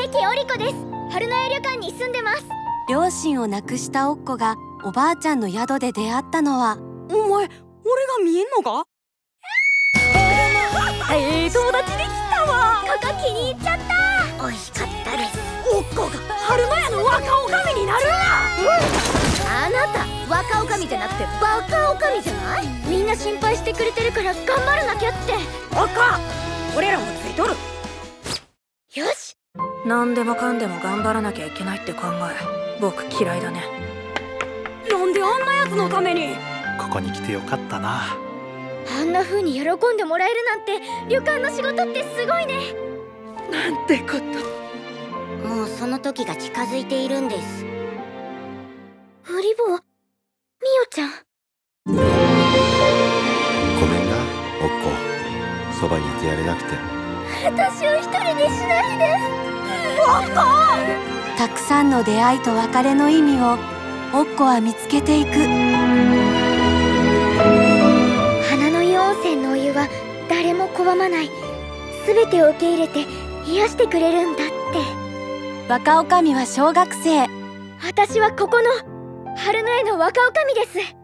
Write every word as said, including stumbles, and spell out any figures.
関織子です。春の湯旅館に住んでます。 両親を亡くしたおっこがおばあちゃんの宿で出会ったのは。 お前、俺が見えんのか？ええ友達できたわ。 ここ気に入っちゃった。美味しかったです。 おっこが春の屋の若女将になるわ。 あなた若女将じゃなくてバカ女将じゃない？みんな心配してくれてるから頑張らなきゃって。 赤俺らもついとる。 よし。 何でもかんでも頑張らなきゃいけないって考え、僕嫌いだね。なんであんなやつのために。 ここに来てよかったな。 あんな風に喜んでもらえるなんて旅館の仕事ってすごいね。 なんてこと。 もうその時が近づいているんです。ウリボー、ミオちゃん。 ごめんな、おっこ。そばにいてやれなくて。 私を一人にしないで。 おっこ。 たくさんの出会いと別れの意味をおっこは見つけていく。 花の湯温泉のお湯は誰も拒まない。全てを受け入れて癒してくれるんだって。 若女将は小学生。 私はここの春の湯の若女将です。